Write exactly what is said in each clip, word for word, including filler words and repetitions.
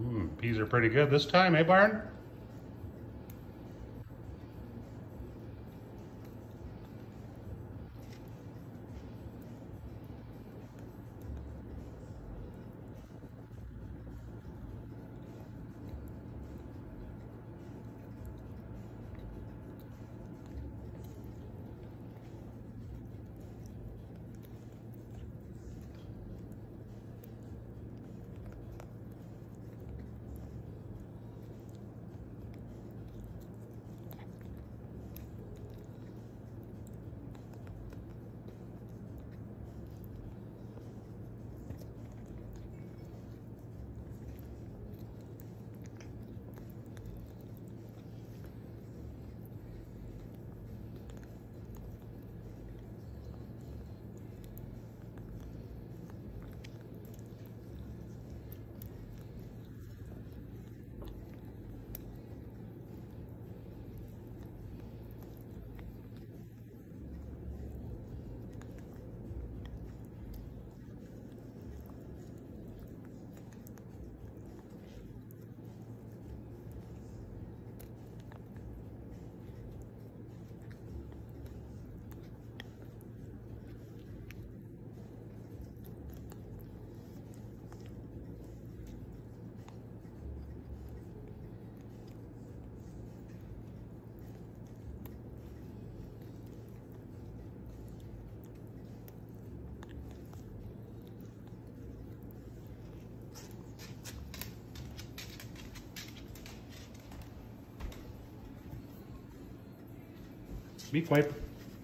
Mm, peas are pretty good this time, eh, Barn? Beef wipe.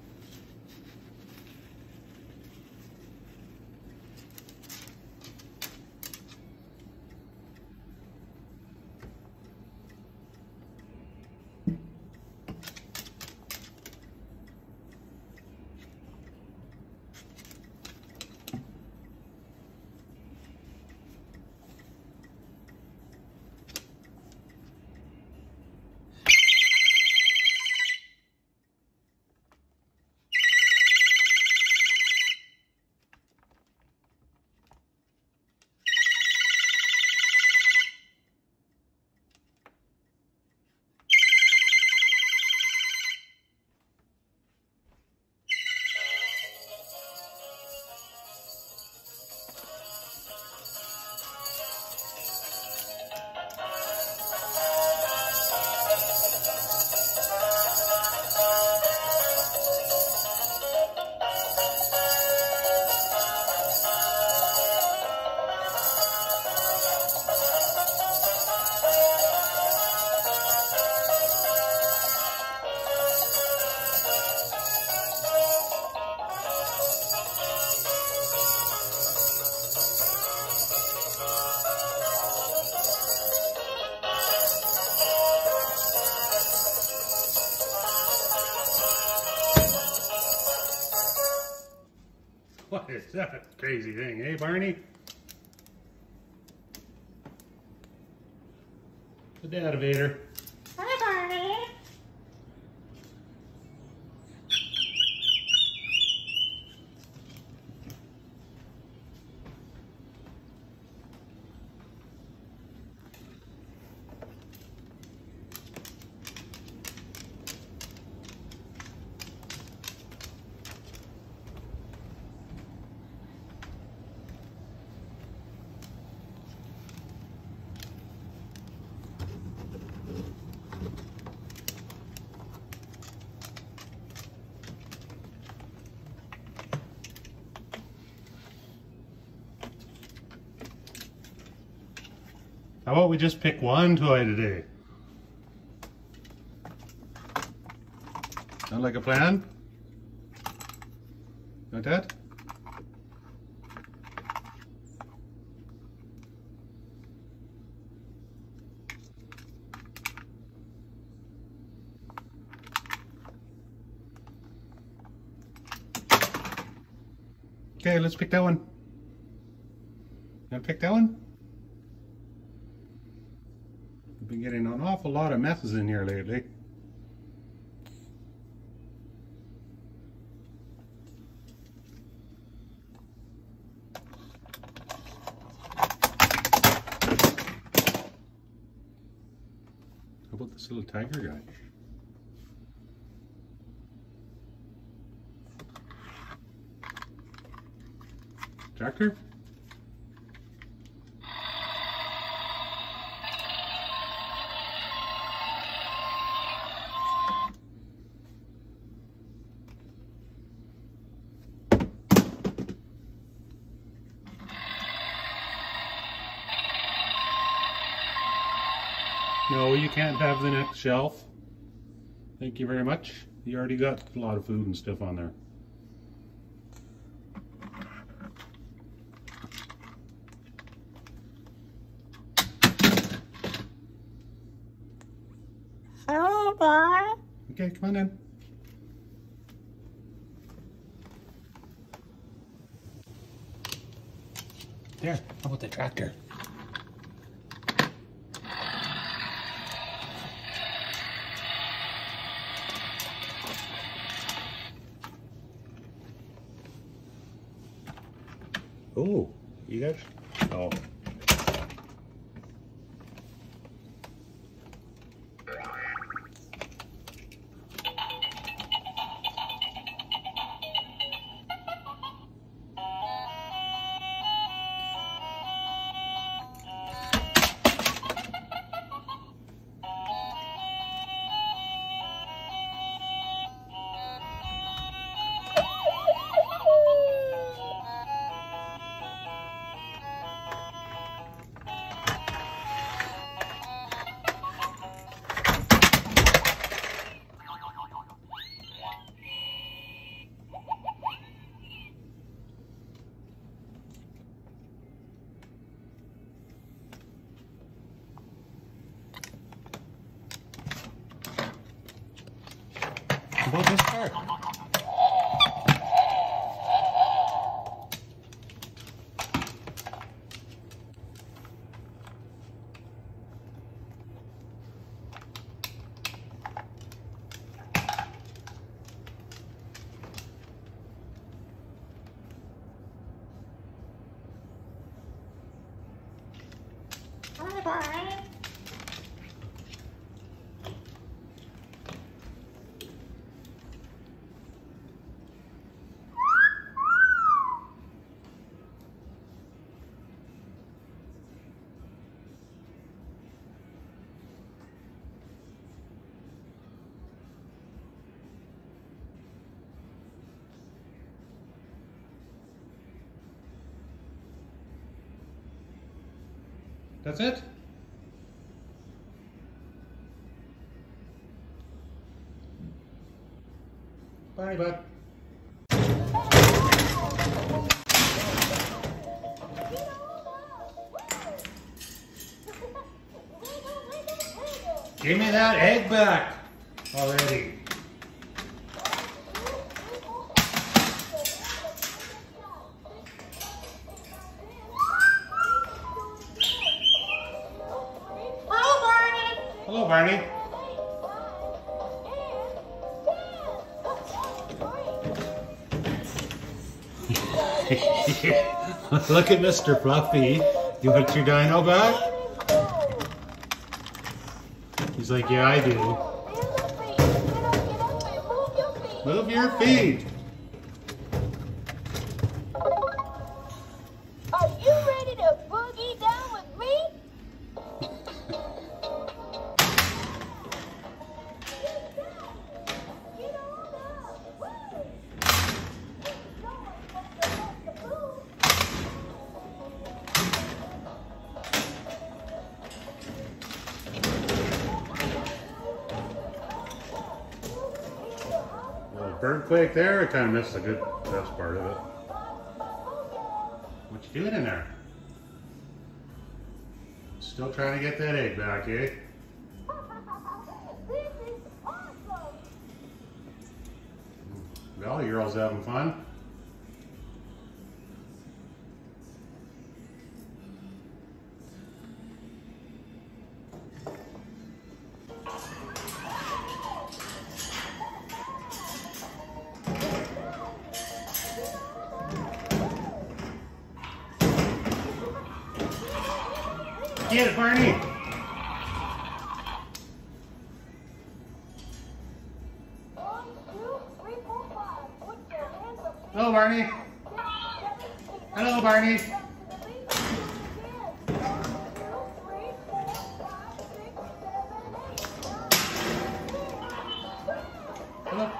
What is that crazy thing, eh, Barney? The dad-evator. Hi, Barney. How about we just pick one toy today? Sound like a plan? Like that? Okay, let's pick that one. You want to pick that one? We've been getting an awful lot of messes in here lately. Nice little tiger guy. Tractor? No, you can't have the next shelf. Thank you very much. You already got a lot of food and stuff on there. Hello, boy. Okay, come on in. There, how about the tractor? Oh, you guys? Oh. How about this part? Hi, Barney. That's it? Barney bud. Give me that egg back already. Hello, Barney. Look at Mister Fluffy. You want your dino back? He's like, yeah, I do. Move your feet. Are you ready to boogie down with me? Birdquake there, I kind of missed the good best part of it. What you doing in there? Still trying to get that egg back, eh? This is awesome. Well, you're all having fun. Get it, Barney! Barney. Hello, Barney. Hello.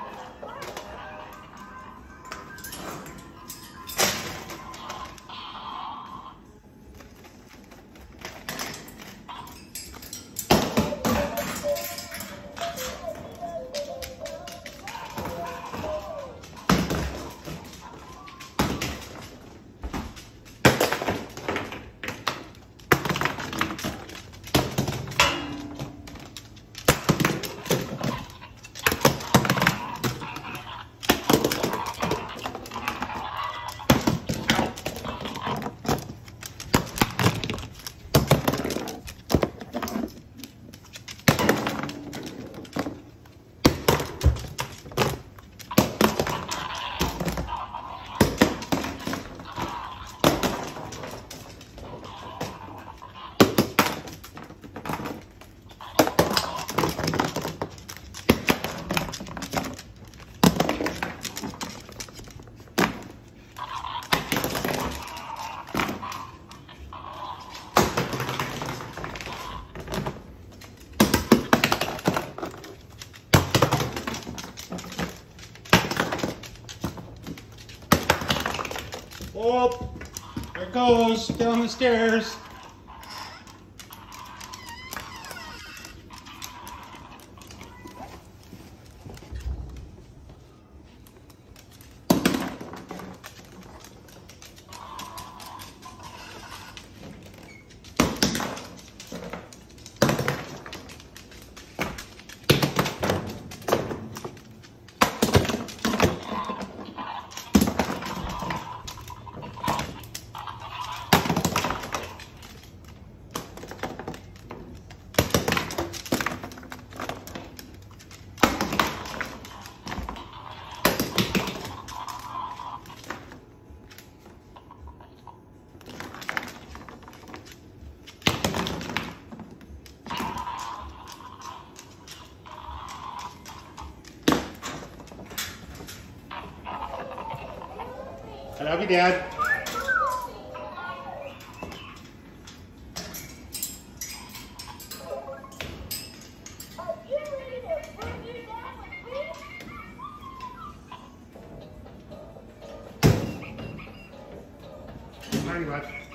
Oh, there it goes down the stairs. I love you, Dad. Are you ready to boogie down with me? Barney, bud.